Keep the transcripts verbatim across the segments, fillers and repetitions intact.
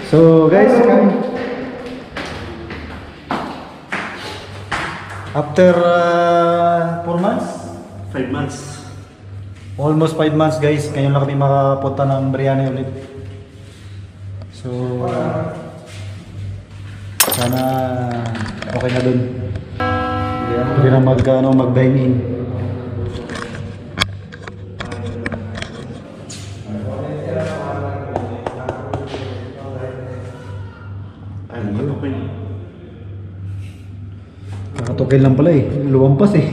So guys, after uh, four months, five months, almost five months guys, ngayon lang kami makapunta ng biryani ulit. So sana okay na dun. Hindi na mag, ano, mag dine in. Kakatukil lang pala eh, lumampas eh.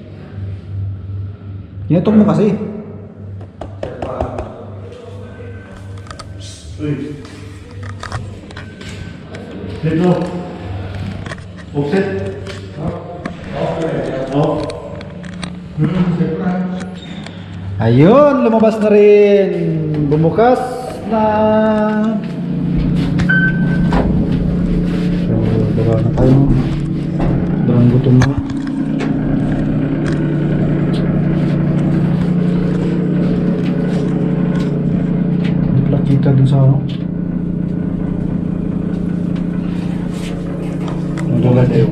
Inatok mo kasi. Uy. Dito. Offset. Oh. Ayun, lumabas na rin. Bumukas na. So, baba na tayo. Darang gutom na. Hindi pala kita dun sa ano. Nagulat tayo.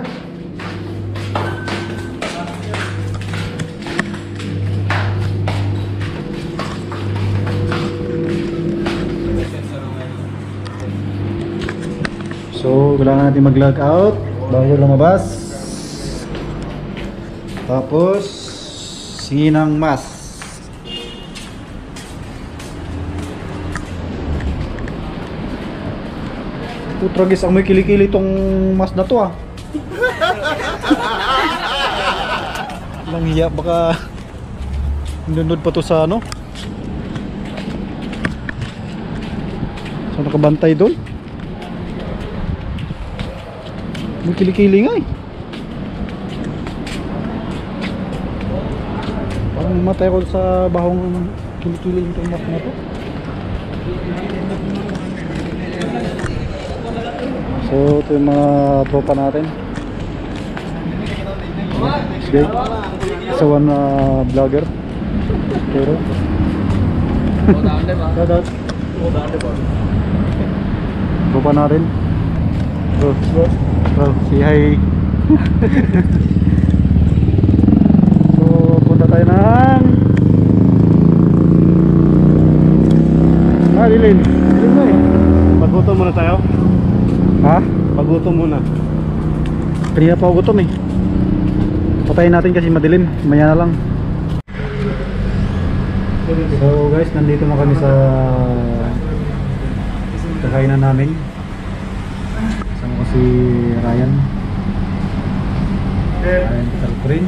So, kailangan natin mag-log out bago lumabas. Tapos sinang mas. Putragis, ang may kilikili itong mas na to ah. Lang hiya, baka nunod pa to sa ano. So nakabantay doon. May kilikili nga eh. Parang matay ko sa bahong kilikili itong mas na to. So ito yung mga tropa natin. Okay. Isa one uh, vlogger. Pero shout out. Tropa natin. Bro, bro, say hi. So punta tayo ng Ah, Lilin. Lilin na eh. Paggutom muna tayo. Ha? Paggutom muna. Kanina pa ako gutom eh. Patayin natin kasi madilim. Maya na lang. So guys, nandito na kami sa kakainan namin. Kasama ko si Ryan. Ryan Talprin.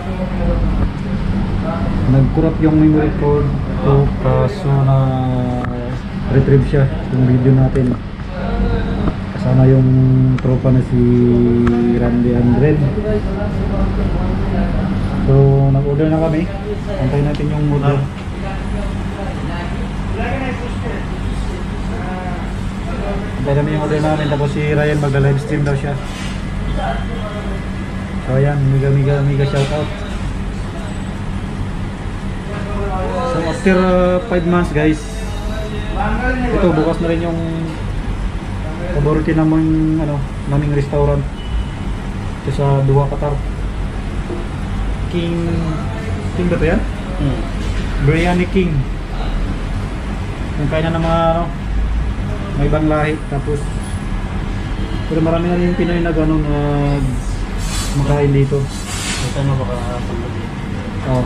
Nag-corrupt yung memory card ko kaso na retrieve siya yung video natin. Kasama yung tropa na si Randy Andred. So nag-order na kami. Antayin natin yung order. Antayin namin yung order namin. Tapos si Ryan magla-live stream daw siya. So ayan, mega mega mega shout out. So after five uh, months guys, ito bukas na rin yung paborito namang ano, naming restaurant. Ito sa Dua Qatar. King King ba ito yan? Hmm. Biryani King. Yung kainan ng mga ano, may ibang lahi. Tapos pero marami na rin yung Pinoy na gano'n na uh, makain dito. Ito na baka pagkabi. Oo.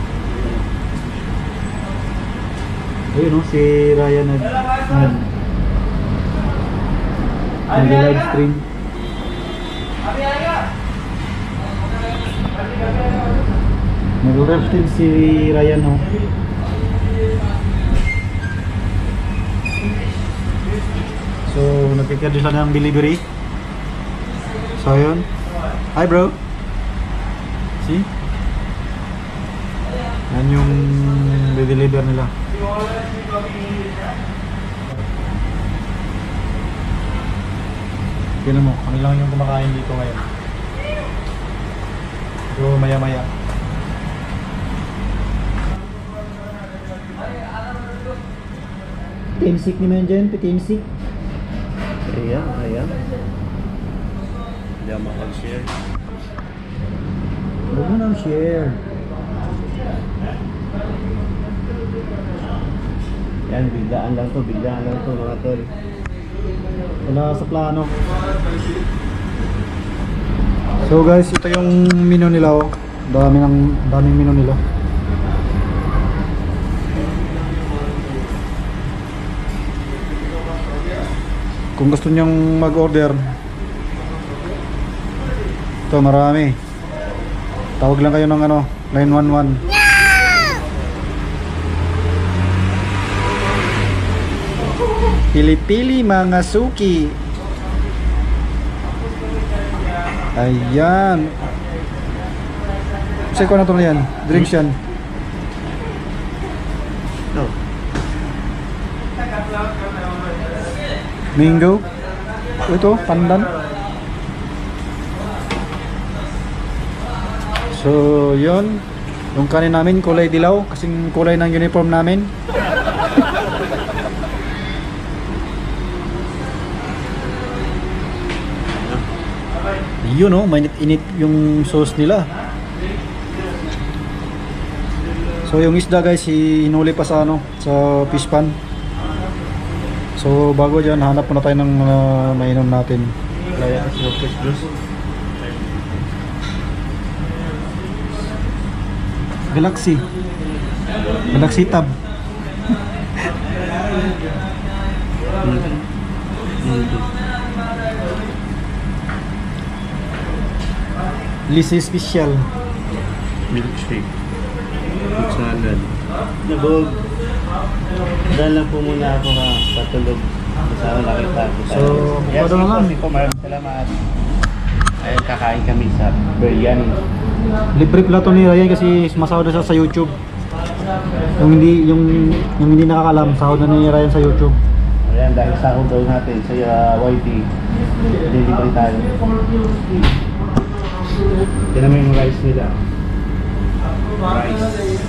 Ayun o, si Ryan nag nag nag-live stream. Nag-live stream si Ryan o. So, nagkikadyo sana ng delivery. So, ayun. Hi bro. See? Yan yung de-deliver nila. Tignan mo, kami lang yung kumakain dito ngayon. So maya maya. P T M sick naman dyan, P T M sick. Ayan, ayan. Hindi ako makag-share. Huwag mo nang share. Yan, biglaan lang to, biglaan lang to mga tol. Wala sa plano. So guys, ito yung menu nila oh. Dami ng daming menu nila. Kung gusto nyong mag-order, ito marami. Tawag lang kayo ng ano, nine one one. Pili-pili mga suki. Ayan. Kasi ko na ito na yan. Drinks yan. No. Mango. Ito, pandan. So, yun. Yung kanin namin, kulay dilaw. Kasing kulay ng uniform namin. Yun oh, mainit-init yung sauce nila. So yung isda guys, hinuli pa sa ano, sa fish pan. So bago dyan, hanap muna tayo ng uh, mainom natin. Kaya sa fish juice. Galaxy. Galaxy Tab. Lisi Special. Milkshake. six hundred. Nabog. Dahil lang po muna ako ha, patulog. Basta nakita ko tayo. So, yes, paano naman? po, maraming salamat. Ayun, kakain kami sa biryani. Libre pala to ni Ryan kasi sumasahod na siya sa YouTube. Yung hindi yung yung hindi nakakalam, sahod na ni Ryan sa YouTube. Ayan, dahil sahod daw natin sa uh, Y T. Delivery tayo. Yan naman yung rice nila. Rice.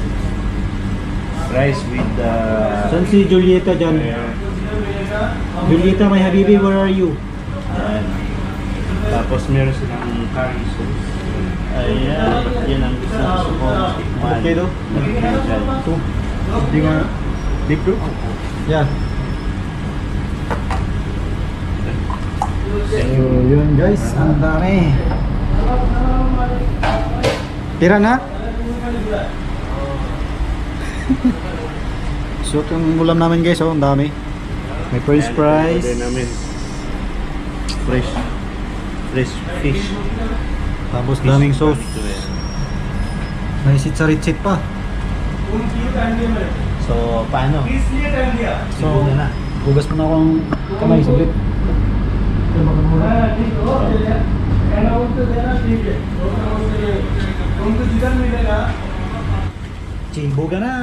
Rice with uh, Saan si Julieta dyan? Julieta, my habibi, where are you? ayan. Tapos meron silang curry sauce. Ayan, yan ang gusto ko. Okay do? Ito. Hindi nga. Big do? Yeah. So yun guys, ang dami. Tira na? So itong ulam namin guys, oh, ang dami. May french fries. Order namin. Fresh. Fresh fish. Tapos daming sauce. May sitsa-ritsit pa. So, paano? So, Siguro na. hugas mo na akong kamay saglit. Chibuga na.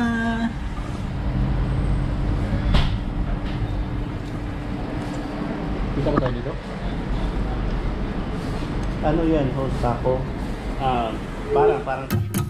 Kita ko tayo dito. Ano yan? Host taco? Ah, parang, parang.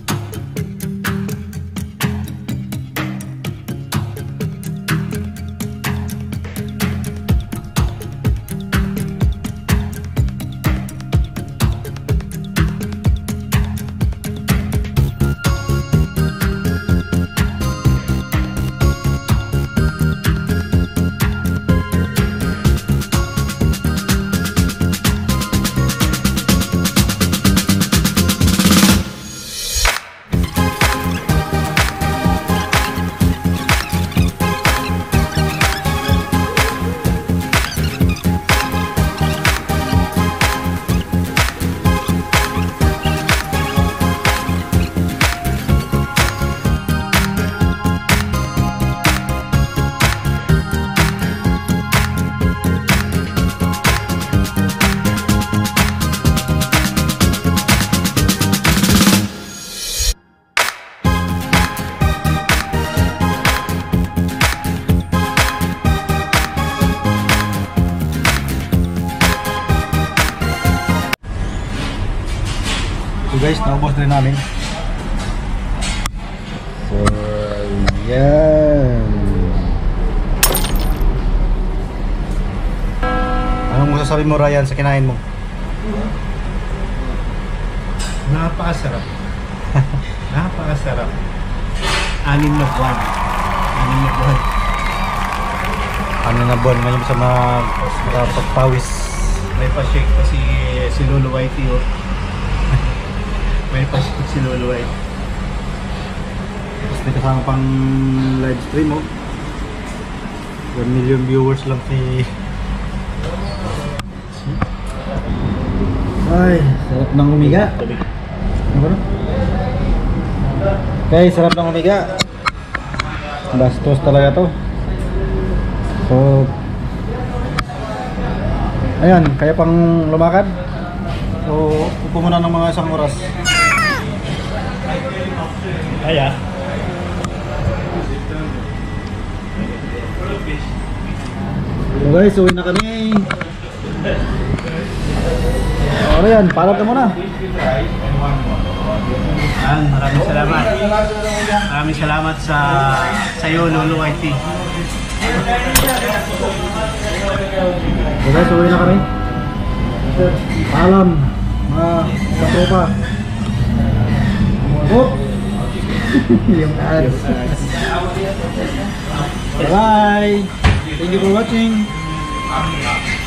So guys, naubos rin namin. So, yan. masasabi mo, Ryan, sa kinain mo? Napakasarap. Napakasarap. Anim na buwan. Anim na buwan. Ano na buwan ngayon sa mga pagpawis? May pa-shake pa si, si Lolo Whitey, oh. May pa-shake si Lolo Whitey. Tapos may kasama pang live stream, oh. one million viewers lang si... Ay, sarap ng umiga. Ano ba? Okay, sarap ng umiga. Bastos talaga to. So, ayan, kaya pang lumakad. So, upo muna ng mga isang oras. Kaya? So guys, uwi na kami. O yan, paalam ka muna. Yan, maraming salamat. Maraming salamat sa sa iyo, Lolo Whitey. So guys, uwi na kami. Paalam, mga katropa. Oh! Yung ads. Bye! Thank you for watching.